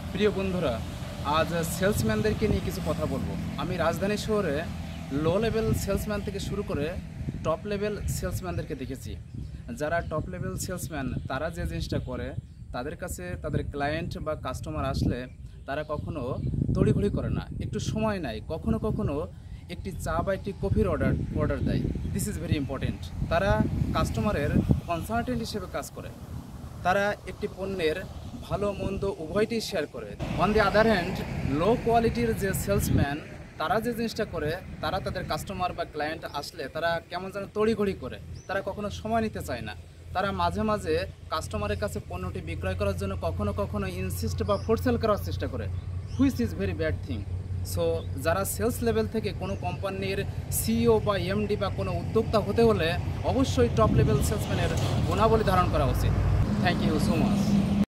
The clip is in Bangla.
প্রিয় বন্ধুরা, আজ সেলসম্যানদেরকে নিয়ে কিছু কথা বলবো। আমি রাজধানী শহরে লো লেভেল সেলসম্যান থেকে শুরু করে টপ লেভেল সেলসম্যানদেরকে দেখেছি। যারা টপ লেভেল সেলসম্যান তারা যে জিনিসটা করে, তাদের কাছে তাদের ক্লায়েন্ট বা কাস্টমার আসলে তারা কখনো তড়িঘড়ি করে না, একটু সময় নেয়, কখনো কখনো একটি চা বা একটি কফির অর্ডার দেয়। This is very important. তারা কাস্টমারের কনসালটেন্ট হিসেবে কাজ করে। তারা একটি পণ্যের ভালো মন্দ উভয়টি শেয়ার করে। On the other hand, low কোয়ালিটির যে সেলসম্যান তারা যে জিনিসটা করে, তারা তাদের কাস্টমার বা ক্লায়েন্ট আসলে তারা কেমন যেন তড়িঘড়ি করে, তারা কখনো সময় নিতে চায় না। তারা মাঝে মাঝে কাস্টমারের কাছে পণ্যটি বিক্রয় করার জন্য কখনো কখনো ইনসিস্ট বা ফোরসেল করার চেষ্টা করে, which is very bad thing. So যারা সেলস লেভেল থেকে কোনো কোম্পানির সিইও বা এমডি বা কোনো উদ্যোক্তা হতে হলে অবশ্যই টপ লেভেল সেলসম্যানের গুণাবলী ধারণ করা উচিত। Thank you so much.